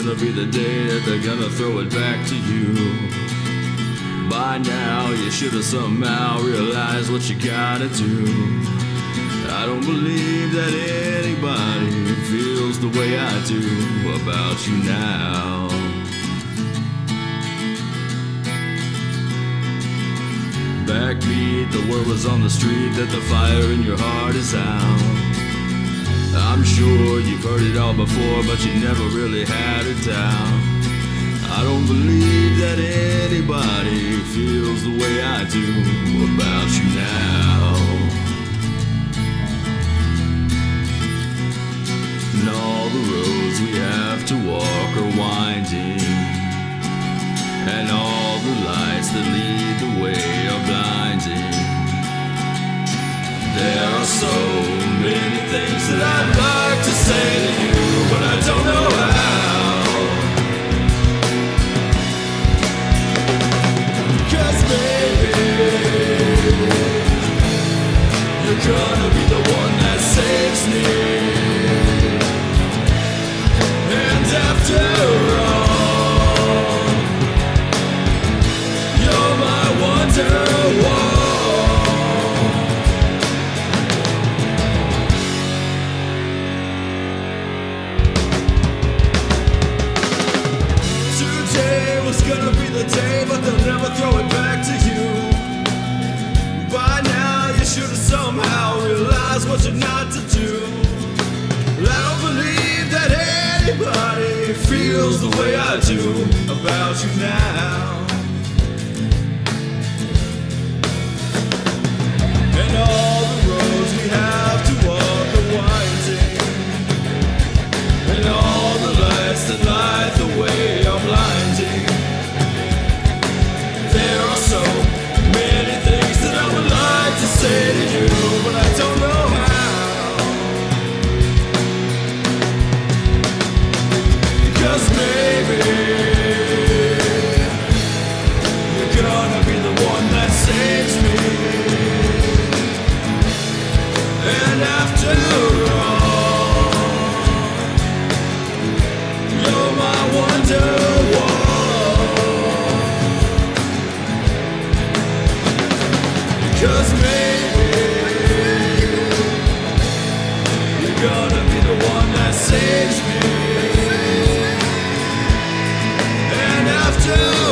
gonna be the day that they're gonna throw it back to you. By now you should have somehow realized what you gotta do. I don't believe that anybody feels the way I do about you now. Backbeat, the word was on the street that the fire in your heart is out. I'm sure you've heard it all before, but you never really had a doubt. I don't believe that anybody feels the way I do about you now. And all the roads we have to walk are winding, and all the lights that lead the way are blinding. There are so many things that I'd like to say to you, but I don't know how. 'Cause baby, you're gonna be the one that saves me. And after all, you're my Wonderwall. Gonna be the day, but they'll never throw it back to you. By now you should have somehow realized what you're not to do. I don't believe that anybody feels the way I do about you now. And all the roads we have to walk are winding, and all the lights that light the way are blinding. Say to you, but I don't know how. 'Cause maybe you're gonna be the one that saves me. And after all, you're my Wonderwall. 'Cause maybe you're gonna be the one that saves me. And after